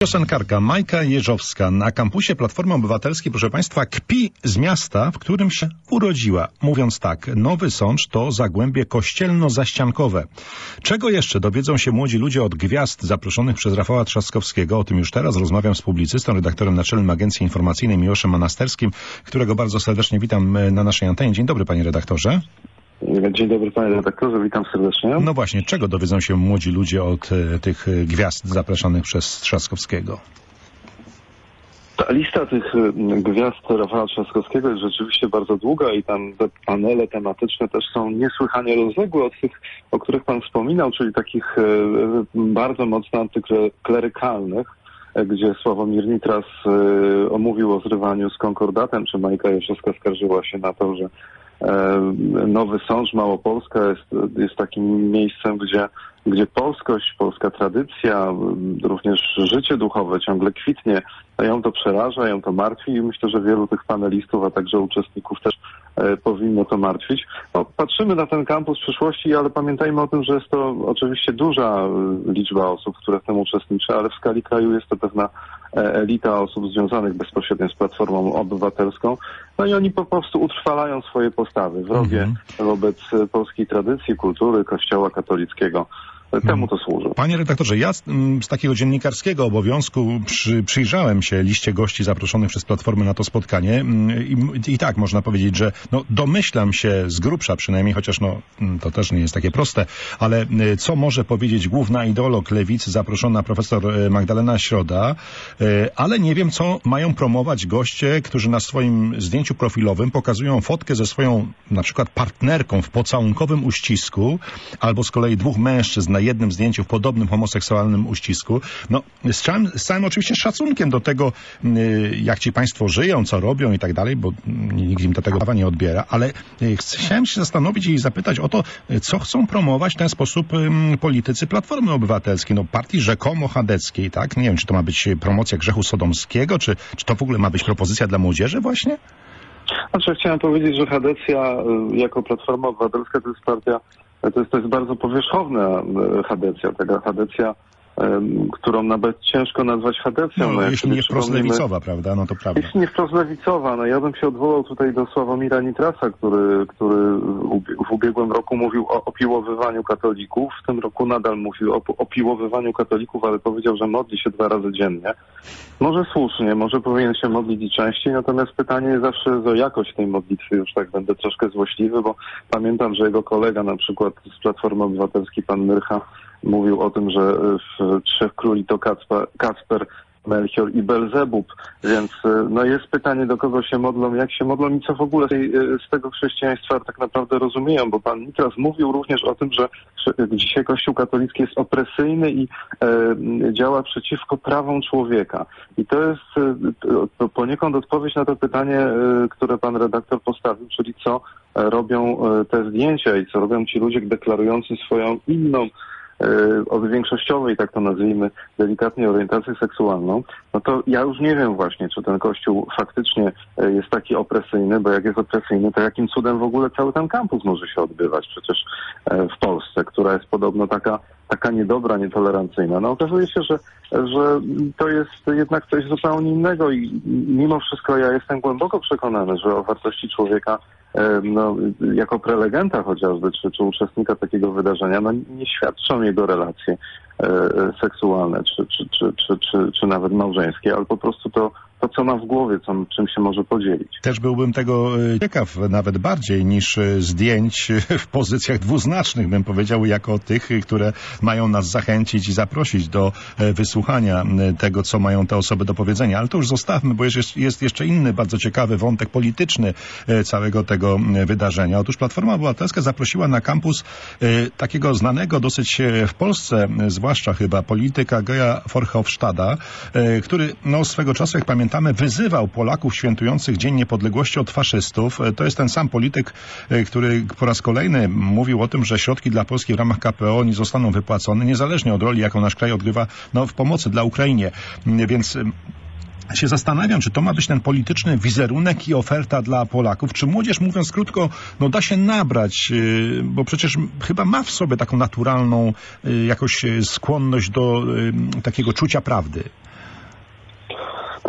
Piosenkarka Majka Jeżowska na kampusie Platformy Obywatelskiej, proszę Państwa, kpi z miasta, w którym się urodziła. Mówiąc tak, Nowy Sącz to Zagłębie Kościelno-Zaściankowe. Czego jeszcze dowiedzą się młodzi ludzie od gwiazd zaproszonych przez Rafała Trzaskowskiego? O tym już teraz rozmawiam z publicystą, redaktorem naczelnym Agencji Informacyjnej Miłoszem Monasterskim, którego bardzo serdecznie witam na naszej antenie. Dzień dobry, panie redaktorze. Dzień dobry, panie redaktorze, witam serdecznie. No właśnie, czego dowiedzą się młodzi ludzie od tych gwiazd zapraszanych przez Trzaskowskiego? Ta lista tych gwiazd Rafała Trzaskowskiego jest rzeczywiście bardzo długa i tam te panele tematyczne też są niesłychanie rozległe od tych, o których pan wspominał, czyli takich bardzo mocno antyklerykalnych, gdzie Sławomir Nitras omówił o zrywaniu z konkordatem, czy Majka Jeżowska skarżyła się na to, że Nowy Sącz, Małopolska jest takim miejscem, gdzie polskość, polska tradycja, również życie duchowe ciągle kwitnie. Ją to przeraża, ją to martwi i myślę, że wielu tych panelistów, a także uczestników też powinno to martwić. No, patrzymy na ten kampus przyszłości, ale pamiętajmy o tym, że jest to oczywiście duża liczba osób, które w tym uczestniczy, ale w skali kraju jest to pewna elita osób związanych bezpośrednio z Platformą Obywatelską. No i oni po prostu utrwalają swoje postawy wrogie wobec polskiej tradycji, kultury, Kościoła katolickiego. Temu to służy. Panie redaktorze, ja z takiego dziennikarskiego obowiązku przyjrzałem się liście gości zaproszonych przez Platformę na to spotkanie i tak można powiedzieć, że domyślam się z grubsza przynajmniej, chociaż to też nie jest takie proste, ale co może powiedzieć główna ideolog lewicy zaproszona profesor Magdalena Środa, ale nie wiem, co mają promować goście, którzy na swoim zdjęciu profilowym pokazują fotkę ze swoją na przykład partnerką w pocałunkowym uścisku, albo z kolei dwóch mężczyzn na jednym zdjęciu w podobnym homoseksualnym uścisku. Z całym oczywiście szacunkiem do tego, jak ci państwo żyją, co robią i tak dalej, bo nikt im do tego prawa nie odbiera, ale chciałem się zastanowić i zapytać o to, co chcą promować w ten sposób politycy Platformy Obywatelskiej, partii rzekomo chadeckiej, tak? Nie wiem, czy to ma być promocja grzechu sodomskiego, czy to w ogóle ma być propozycja dla młodzieży właśnie? Znaczy, chciałem powiedzieć, że chadecja jako Platforma Obywatelska to jest partia, to jest bardzo powierzchowna chadecja, taka chadecja, którą nawet ciężko nazwać chadecją. Jeśli nie wprost lewicowa, prawda? No to prawda. Jeśli nie wprost lewicowa, ja bym się odwołał tutaj do Sławomira Nitrasa, który w ubiegłym roku mówił o opiłowywaniu katolików. W tym roku nadal mówił o opiłowywaniu katolików, ale powiedział, że modli się 2 razy dziennie. Może słusznie, może powinien się modlić i częściej, natomiast pytanie jest zawsze o jakość tej modlitwy. Już tak będę troszkę złośliwy, bo pamiętam, że jego kolega na przykład z Platformy Obywatelskiej, pan Myrcha, mówił o tym, że w Trzech Króli to Kacper, Melchior i Belzebub, więc jest pytanie, do kogo się modlą, jak się modlą i co w ogóle z tego chrześcijaństwa tak naprawdę rozumieją, bo pan Nitras mówił również o tym, że dzisiaj Kościół katolicki jest opresyjny i działa przeciwko prawom człowieka. I to jest poniekąd odpowiedź na to pytanie, które pan redaktor postawił, czyli co robią te zdjęcia i co robią ci ludzie deklarujący swoją inną od większościowej, tak to nazwijmy, delikatnie orientację seksualną, to ja już nie wiem właśnie, czy ten Kościół faktycznie jest taki opresyjny, bo jak jest opresyjny, to jakim cudem w ogóle cały ten kampus może się odbywać przecież w Polsce, która jest podobno taka niedobra, nietolerancyjna. Okazuje się, że to jest jednak coś zupełnie innego i mimo wszystko ja jestem głęboko przekonany, że o wartości człowieka jako prelegenta chociażby, czy uczestnika takiego wydarzenia, nie świadczą jego relacje seksualne, czy nawet małżeńskie, ale po prostu to, co ma w głowie, czym się może podzielić. Też byłbym tego ciekaw nawet bardziej niż zdjęć w pozycjach dwuznacznych, bym powiedział, jako tych, które mają nas zachęcić i zaprosić do wysłuchania tego, co mają te osoby do powiedzenia. Ale to już zostawmy, bo jest jeszcze inny bardzo ciekawy wątek polityczny całego tego wydarzenia. Otóż Platforma Obywatelska zaprosiła na kampus takiego znanego dosyć w Polsce, zwłaszcza chyba polityka Geja Verhofstadta, który swego czasu, jak pamiętam, wyzywał Polaków świętujących Dzień Niepodległości od faszystów. To jest ten sam polityk, który po raz kolejny mówił o tym, że środki dla Polski w ramach KPO nie zostaną wypłacone, niezależnie od roli, jaką nasz kraj odgrywa w pomocy dla Ukrainie. Więc się zastanawiam, czy to ma być ten polityczny wizerunek i oferta dla Polaków, czy młodzież, mówiąc krótko, da się nabrać, bo przecież chyba ma w sobie taką naturalną jakoś skłonność do takiego czucia prawdy.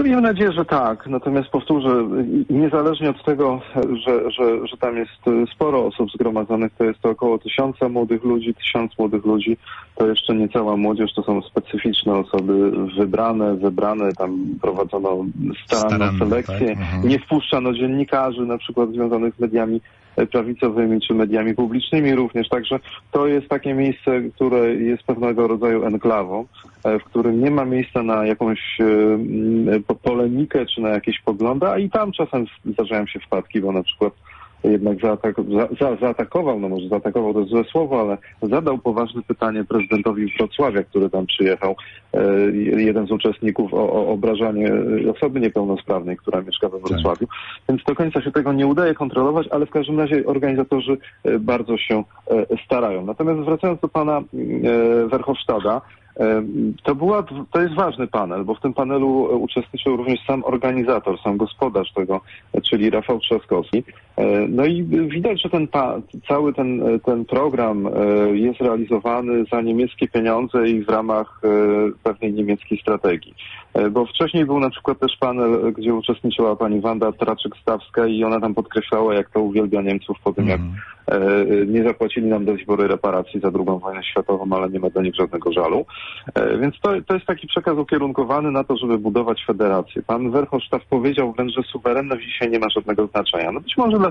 miejmy nadzieję, że tak. Natomiast powtórzę, niezależnie od tego, że tam jest sporo osób zgromadzonych, to jest to około 1000 młodych ludzi, 1000 młodych ludzi, to jeszcze nie cała młodzież, to są specyficzne osoby wybrane, tam prowadzono staranną selekcję, tak? Nie wpuszczano dziennikarzy, na przykład związanych z mediami prawicowymi czy mediami publicznymi również. Także to jest takie miejsce, które jest pewnego rodzaju enklawą, w którym nie ma miejsca na jakąś polemikę czy na jakieś poglądy, a i tam czasem zdarzają się wpadki, bo na przykład jednak zaatakował, no może zaatakował to jest złe słowo, ale zadał poważne pytanie prezydentowi Wrocławia, który tam przyjechał, jeden z uczestników, o obrażanie osoby niepełnosprawnej, która mieszka we Wrocławiu. Więc do końca się tego nie udaje kontrolować, ale w każdym razie organizatorzy bardzo się starają. Natomiast wracając do pana Verhofstadta, to jest ważny panel, bo w tym panelu uczestniczył również sam organizator, sam gospodarz tego, czyli Rafał Trzaskowski. No i widać, że cały ten program jest realizowany za niemieckie pieniądze i w ramach pewnej niemieckiej strategii. Bo wcześniej był na przykład też panel, gdzie uczestniczyła pani Wanda Traczyk-Stawska i ona tam podkreślała, jak to uwielbia Niemców po tym, jak nie zapłacili nam do tej pory reparacji za II wojnę światową, ale nie ma do nich żadnego żalu. Więc to jest taki przekaz ukierunkowany na to, żeby budować federację. Pan Verhofstadt powiedział wręcz, że suwerenność dzisiaj nie ma żadnego znaczenia. No być może dla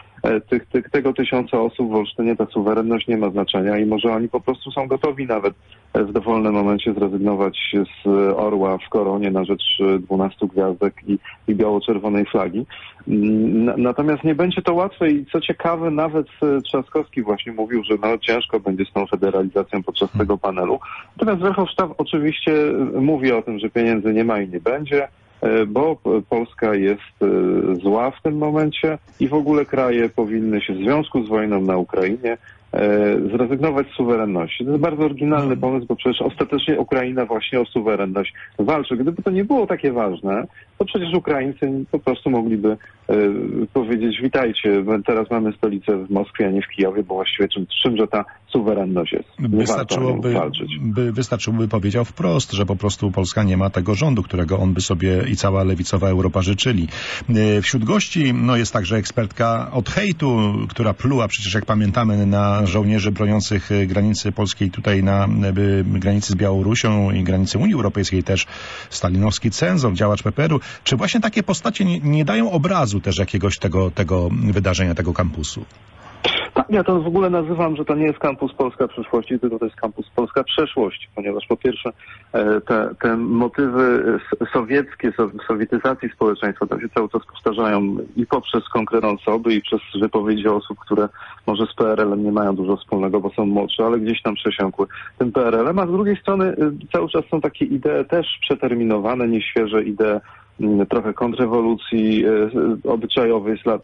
tego 1000 osób w Olsztynie ta suwerenność nie ma znaczenia i może oni po prostu są gotowi nawet w dowolnym momencie zrezygnować z orła w koronie na rzecz 12 gwiazdek i biało-czerwonej flagi. Natomiast nie będzie to łatwe i co ciekawe, nawet Trzaskowski właśnie mówił, że no ciężko będzie z tą federalizacją podczas tego panelu. Natomiast Verhofstadt oczywiście mówi o tym, że pieniędzy nie ma i nie będzie, bo Polska jest zła w tym momencie i w ogóle kraje powinny się w związku z wojną na Ukrainie zrezygnować z suwerenności. To jest bardzo oryginalny pomysł, bo przecież ostatecznie Ukraina właśnie o suwerenność walczy. Gdyby to nie było takie ważne, to przecież Ukraińcy po prostu mogliby powiedzieć: witajcie, teraz mamy stolicę w Moskwie, a nie w Kijowie, bo właściwie czymże ta suwerenność jest. Nie Wystarczyłoby powiedział wprost, że po prostu Polska nie ma tego rządu, którego on by sobie i cała lewicowa Europa życzyli. Wśród gości jest także ekspertka od hejtu, która pluła przecież, jak pamiętamy, na żołnierzy broniących granicy polskiej tutaj na granicy z Białorusią i granicy Unii Europejskiej też, stalinowski cenzor, działacz PPR-u. Czy właśnie takie postacie nie dają obrazu też jakiegoś tego wydarzenia, tego kampusu? Tak, ja to w ogóle nazywam, że to nie jest kampus Polska przyszłości, tylko to jest kampus Polska przeszłości, ponieważ po pierwsze te motywy sowieckie, sowietyzacji społeczeństwa tam się cały czas powtarzają i poprzez konkretne osoby, i przez wypowiedzi osób, które może z PRL-em nie mają dużo wspólnego, bo są młodsze, ale gdzieś tam przesiąkły tym PRL-em, a z drugiej strony cały czas są takie idee też przeterminowane, nieświeże idee, trochę kontrrewolucji obyczajowej z lat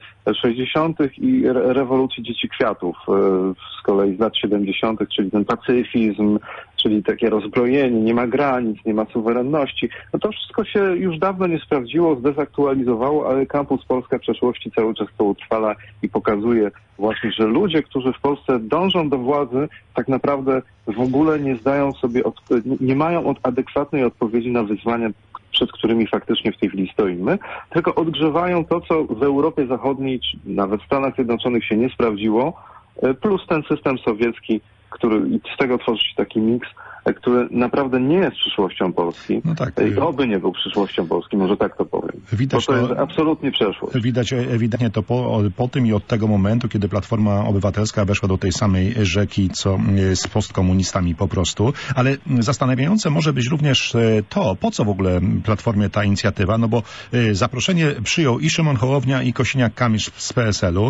60. i rewolucji dzieci kwiatów z kolei z lat 70., czyli ten pacyfizm, czyli takie rozbrojenie, nie ma granic, nie ma suwerenności. No to wszystko się już dawno nie sprawdziło, zdezaktualizowało, ale kampus Polska przeszłości cały czas to utrwala i pokazuje właśnie, że ludzie, którzy w Polsce dążą do władzy, tak naprawdę w ogóle nie zdają sobie, nie mają adekwatnej odpowiedzi na wyzwania, przed którymi faktycznie w tej chwili stoimy, tylko odgrzewają to, co w Europie Zachodniej, czy nawet w Stanach Zjednoczonych się nie sprawdziło, plus ten system sowiecki, który i z tego tworzy się taki miks, który naprawdę nie jest przyszłością Polski. No tak. I oby nie był przyszłością Polski, może tak to powiem. Widać, bo to jest absolutnie przeszłość. Widać ewidentnie to po tym i od tego momentu, kiedy Platforma Obywatelska weszła do tej samej rzeki, co z postkomunistami po prostu. Ale zastanawiające może być również to, po co w ogóle Platformie ta inicjatywa, no bo zaproszenie przyjął i Szymon Hołownia, i Kosiniak-Kamysz z PSL-u,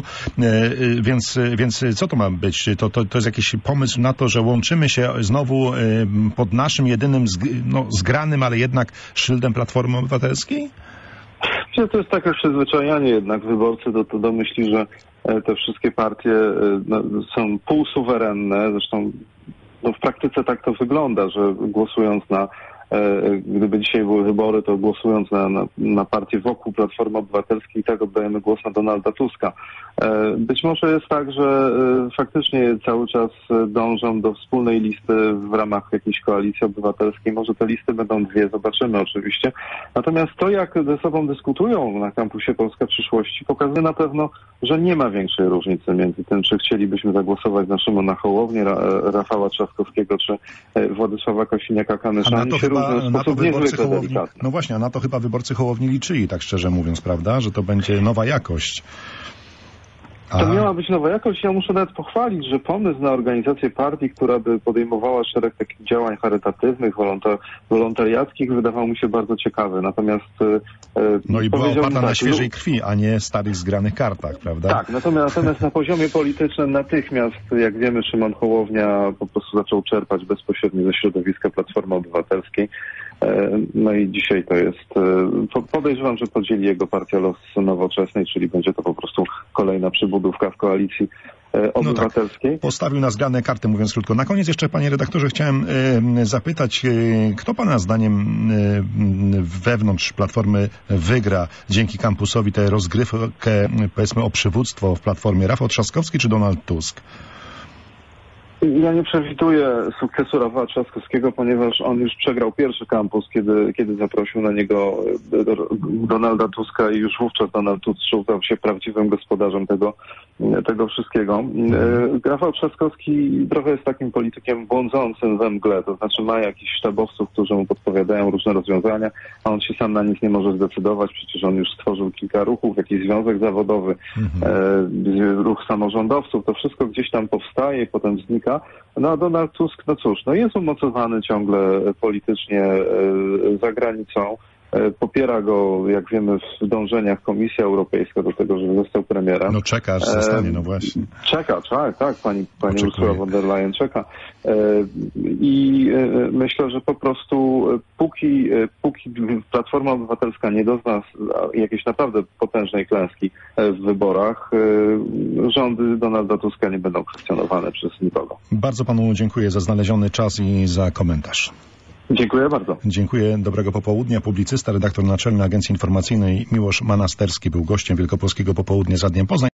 więc co to ma być? To jest jakiś pomysł na to, że łączymy się znowu pod naszym jedynym zgranym, ale jednak szyldem Platformy Obywatelskiej? To jest takie przyzwyczajanie jednak wyborcy do myśli, że te wszystkie partie są półsuwerenne. Zresztą w praktyce tak to wygląda, że głosując na gdyby dzisiaj były wybory, to głosując na partię wokół Platformy Obywatelskiej, tak oddajemy głos na Donalda Tuska. Być może jest tak, że faktycznie cały czas dążą do wspólnej listy w ramach jakiejś koalicji obywatelskiej. Może te listy będą dwie, zobaczymy oczywiście. Natomiast to, jak ze sobą dyskutują na kampusie Polska Przyszłości, pokazuje na pewno, że nie ma większej różnicy między tym, czy chcielibyśmy zagłosować na Szymona Hołownię, Rafała Trzaskowskiego, czy Władysława Kosiniaka-Kamysza. No właśnie, a na to chyba wyborcy Hołowni liczyli, tak szczerze mówiąc, prawda? Że to będzie nowa jakość. To miała być nowa jakość. Ja muszę nawet pochwalić, że pomysł na organizację partii, która by podejmowała szereg takich działań charytatywnych, wolontariackich, wydawał mi się bardzo ciekawy. Natomiast no i była oparta na świeżej krwi, a nie starych zgranych kartach, prawda? Tak, natomiast na poziomie politycznym natychmiast, jak wiemy, Szymon Hołownia po prostu zaczął czerpać bezpośrednio ze środowiska Platformy Obywatelskiej. No i dzisiaj to jest, podejrzewam, że podzieli jego partia los Nowoczesnej, czyli będzie to po prostu kolejna przybudówka w koalicji obywatelskiej. No tak, postawił na zgrane karty, mówiąc krótko. Na koniec jeszcze, panie redaktorze, chciałem zapytać, kto pana zdaniem wewnątrz Platformy wygra dzięki kampusowi tę rozgrywkę, powiedzmy, o przywództwo w Platformie? Rafał Trzaskowski czy Donald Tusk? Ja nie przewiduję sukcesu Rafała Trzaskowskiego, ponieważ on już przegrał pierwszy kampus, kiedy zaprosił na niego Donalda Tuska i już wówczas Donald Tusk stał się prawdziwym gospodarzem tego wszystkiego. Rafał Trzaskowski trochę jest takim politykiem błądzącym we mgle, to znaczy ma jakichś sztabowców, którzy mu podpowiadają różne rozwiązania, a on się sam na nic nie może zdecydować. Przecież on już stworzył kilka ruchów, jakiś związek zawodowy, ruch samorządowców, to wszystko gdzieś tam powstaje i potem znika. No a Donald Tusk, no cóż, no jest umocowany ciągle politycznie za granicą. Popiera go, jak wiemy, w dążeniach Komisja Europejska do tego, żeby został premierem. No czeka, aż zostanie, no właśnie. Czeka, tak, pani Ursula von der Leyen czeka. I myślę, że po prostu póki Platforma Obywatelska nie dozna jakiejś naprawdę potężnej klęski w wyborach, rządy Donalda Tuska nie będą kwestionowane przez nikogo. Bardzo panu dziękuję za znaleziony czas i za komentarz. Dziękuję bardzo. Dziękuję. Dobrego popołudnia. Publicysta, redaktor naczelny Agencji Informacyjnej Miłosz Manasterski był gościem Wielkopolskiego Popołudnia za Dniem Poznań.